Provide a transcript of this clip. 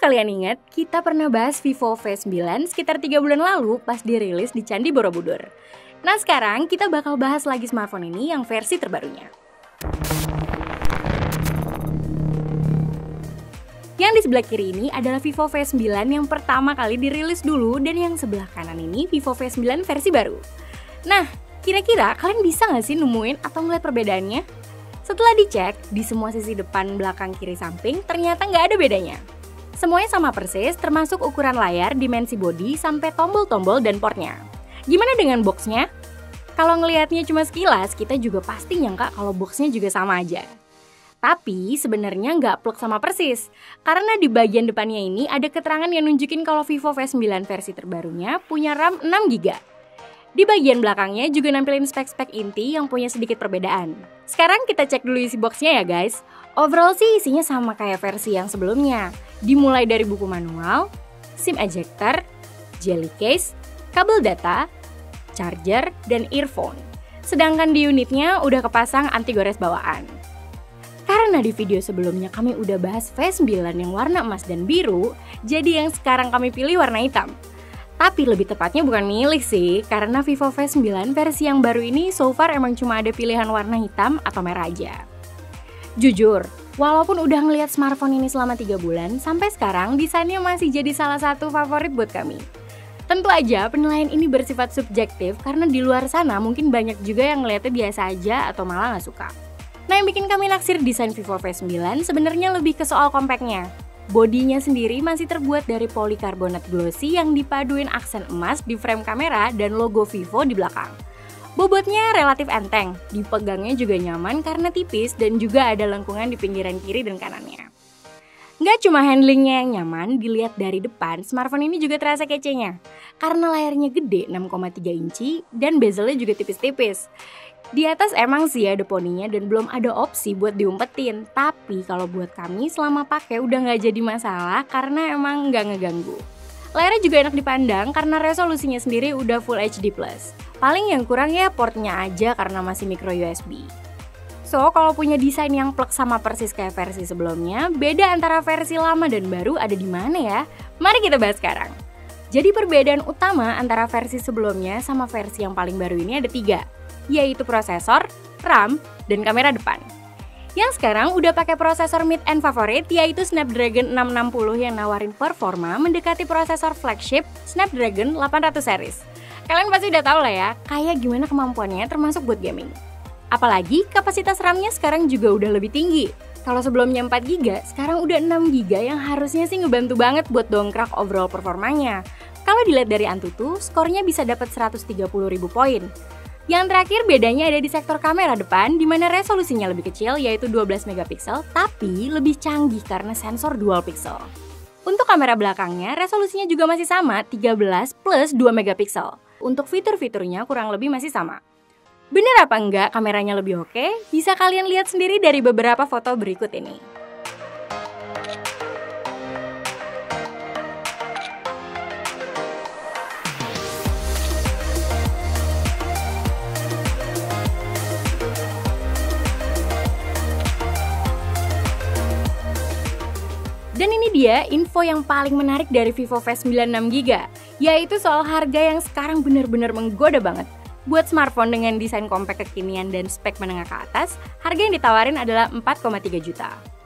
kalian ingat, kita pernah bahas Vivo V9 sekitar 3 bulan lalu pas dirilis di Candi Borobudur. Nah sekarang kita bakal bahas lagi smartphone ini yang versi terbarunya. Yang di sebelah kiri ini adalah Vivo V9 yang pertama kali dirilis dulu, dan yang sebelah kanan ini Vivo V9 versi baru. Nah, kira-kira kalian bisa nggak sih nemuin atau ngeliat perbedaannya? Setelah dicek, di semua sisi depan, belakang, kiri, samping, ternyata nggak ada bedanya. Semuanya sama persis, termasuk ukuran layar, dimensi bodi, sampai tombol-tombol dan portnya. Gimana dengan boxnya? Kalau ngelihatnya cuma sekilas, kita juga pasti nyangka kalau boxnya juga sama aja. Tapi sebenarnya nggak plek sama persis, karena di bagian depannya ini ada keterangan yang nunjukin kalau Vivo V9 versi terbarunya punya RAM 6GB. Di bagian belakangnya juga nampilin spek-spek inti yang punya sedikit perbedaan. Sekarang kita cek dulu isi boxnya ya guys. Overall sih isinya sama kayak versi yang sebelumnya. Dimulai dari buku manual, SIM ejector, jelly case, kabel data, charger, dan earphone. Sedangkan di unitnya udah kepasang anti gores bawaan. Karena di video sebelumnya kami udah bahas V9 yang warna emas dan biru, jadi yang sekarang kami pilih warna hitam. Tapi lebih tepatnya bukan milih sih, karena Vivo V9 versi yang baru ini so far emang cuma ada pilihan warna hitam atau merah aja. Jujur, walaupun udah ngelihat smartphone ini selama 3 bulan, sampai sekarang desainnya masih jadi salah satu favorit buat kami. Tentu aja penilaian ini bersifat subjektif karena di luar sana mungkin banyak juga yang ngeliatnya biasa aja atau malah nggak suka. Nah yang bikin kami naksir desain Vivo V9 sebenarnya lebih ke soal compactnya. Bodinya sendiri masih terbuat dari polikarbonat glossy yang dipaduin aksen emas di frame kamera dan logo Vivo di belakang. Bobotnya relatif enteng, dipegangnya juga nyaman karena tipis dan juga ada lengkungan di pinggiran kiri dan kanannya. Nggak cuma handlingnya yang nyaman, dilihat dari depan, smartphone ini juga terasa kecenya. Karena layarnya gede 6,3 inci dan bezelnya juga tipis-tipis. Di atas emang sih ada poninya dan belum ada opsi buat diumpetin. Tapi kalau buat kami selama pakai udah nggak jadi masalah karena emang nggak ngeganggu. Layarnya juga enak dipandang karena resolusinya sendiri udah Full HD+. Paling yang kurang ya portnya aja karena masih micro USB. So, kalau punya desain yang plek sama persis kayak versi sebelumnya, beda antara versi lama dan baru ada di mana ya? Mari kita bahas sekarang. Jadi perbedaan utama antara versi sebelumnya sama versi yang paling baru ini ada 3. Yaitu prosesor, RAM, dan kamera depan. Yang sekarang udah pakai prosesor mid-end favorit yaitu Snapdragon 660 yang nawarin performa mendekati prosesor flagship Snapdragon 800 series. Kalian pasti udah tahu lah ya, kayak gimana kemampuannya termasuk buat gaming. Apalagi kapasitas RAM-nya sekarang juga udah lebih tinggi. Kalau sebelumnya 4GB, sekarang udah 6GB yang harusnya sih ngebantu banget buat dongkrak overall performanya. Kalau dilihat dari Antutu, skornya bisa dapat 130.000 poin. Yang terakhir bedanya ada di sektor kamera depan di mana resolusinya lebih kecil yaitu 12 megapiksel tapi lebih canggih karena sensor dual pixel. Untuk kamera belakangnya resolusinya juga masih sama 13 plus 2 megapiksel. Untuk fitur-fiturnya kurang lebih masih sama. Bener apa enggak kameranya lebih oke? Bisa kalian lihat sendiri dari beberapa foto berikut ini. Dan ini dia info yang paling menarik dari Vivo V9 6GB, yaitu soal harga yang sekarang benar-benar menggoda banget. Buat smartphone dengan desain compact kekinian dan spek menengah ke atas, harga yang ditawarin adalah 4,3 juta.